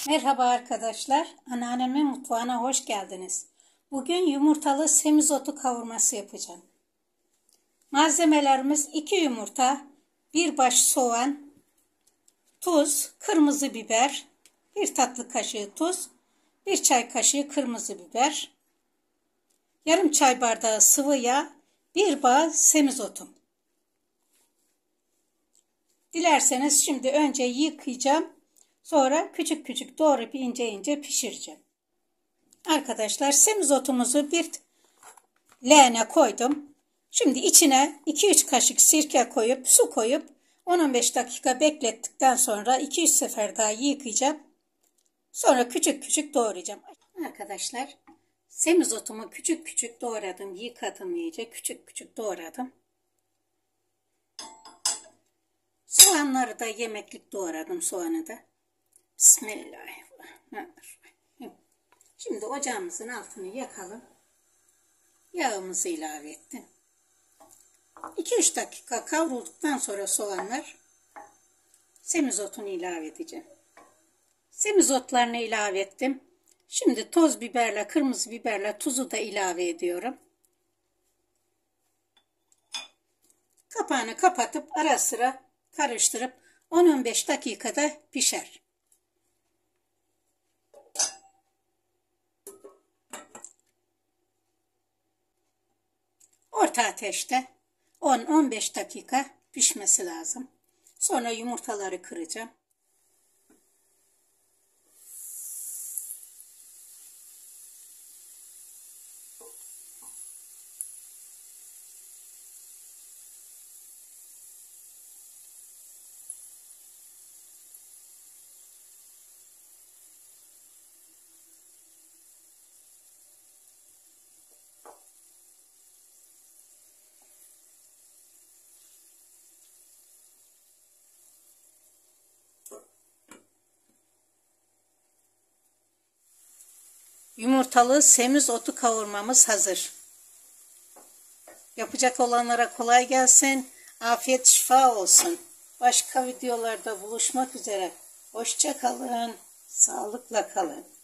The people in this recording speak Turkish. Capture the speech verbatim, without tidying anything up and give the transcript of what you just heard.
Merhaba arkadaşlar, anneannemin mutfağına hoş geldiniz. Bugün yumurtalı semizotu kavurması yapacağım. Malzemelerimiz iki yumurta, bir baş soğan, tuz, kırmızı biber, bir tatlı kaşığı tuz, bir çay kaşığı kırmızı biber, yarım çay bardağı sıvı yağ, bir bağ semizotum. Dilerseniz şimdi önce yıkayacağım. Sonra küçük küçük doğrayıp ince ince pişireceğim. Arkadaşlar semizotumuzu bir leğene koydum. Şimdi içine iki üç kaşık sirke koyup su koyup on on beş dakika beklettikten sonra iki üç sefer daha yıkayacağım. Sonra küçük küçük doğrayacağım. Arkadaşlar semizotumu küçük küçük doğradım. Yıkadım iyice. Küçük küçük doğradım. Soğanları da yemeklik doğradım, soğanı da. Bismillahirrahmanirrahim. Şimdi ocağımızın altını yakalım. Yağımızı ilave ettim. iki üç dakika kavrulduktan sonra soğanlar, semizotunu ilave edeceğim. Semizotlarını ilave ettim. Şimdi toz biberle, kırmızı biberle tuzu da ilave ediyorum. Kapağını kapatıp ara sıra karıştırıp on on beş dakikada pişer. Orta ateşte on on beş dakika pişmesi lazım. Sonra yumurtaları kıracağım. Yumurtalı semizotu kavurmamız hazır. Yapacak olanlara kolay gelsin. Afiyet şifa olsun. Başka videolarda buluşmak üzere. Hoşça kalın. Sağlıkla kalın.